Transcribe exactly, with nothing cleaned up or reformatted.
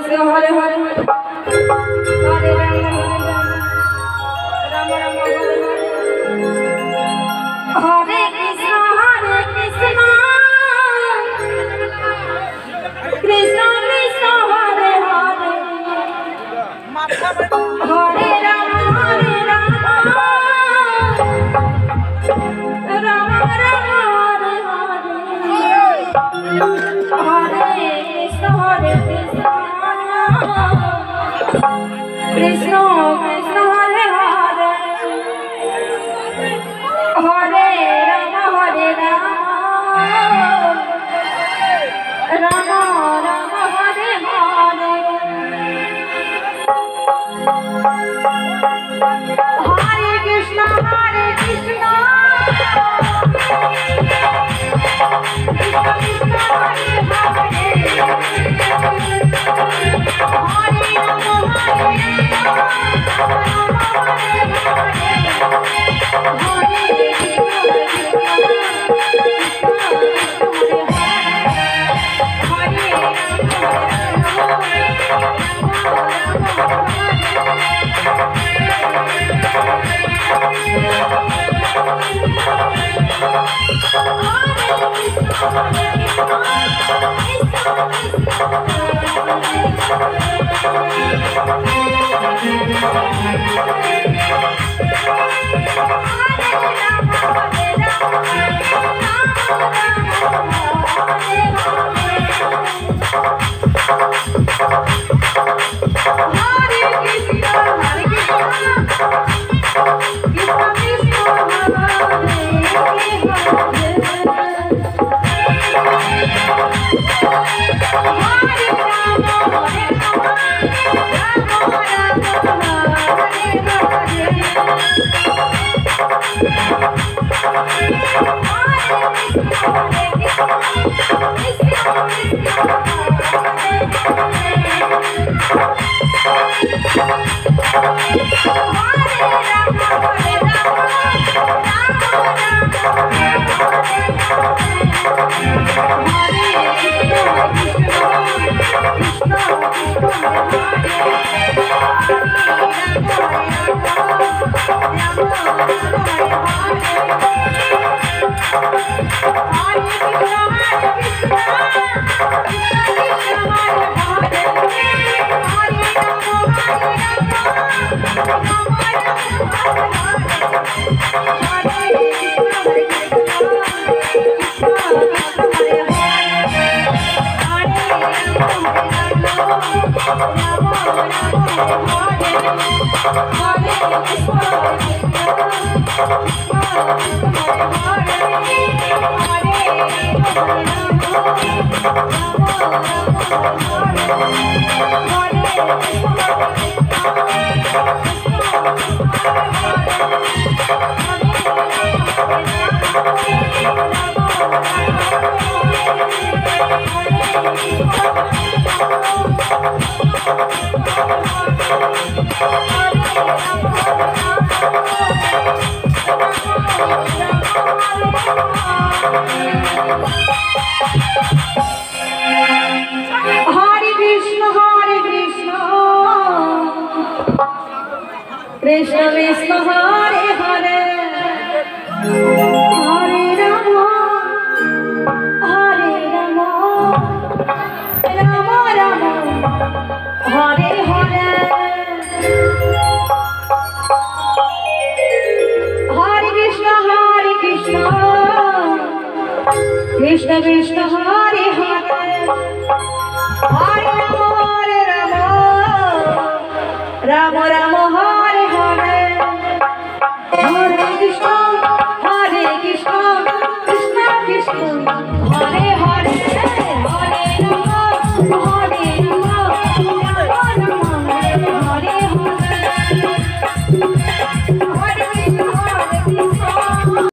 Krishna Hare Hare Hare Ram Ram Ram Hare Hare Krishna Hare Krishna Krishna Krishna Hare Hare Hare Ram Hare Ram Ram Ram Hare Hare Hare Krishna Hare Krishna Krishna Krishna Hare Hare Hare Ram Hare Ram Ram Ram Hare Hare Hare Krishna Hare Krishna Krishna Hare Hare Hare Ram Hare Krishna Krishna Hare Hare Hare Ram Hare Ram Ram Ram Hare Hare Hare Krishna Hare Krishna Krishna Krishna Hare Hare Hare Ram Hare Ram Ram Ram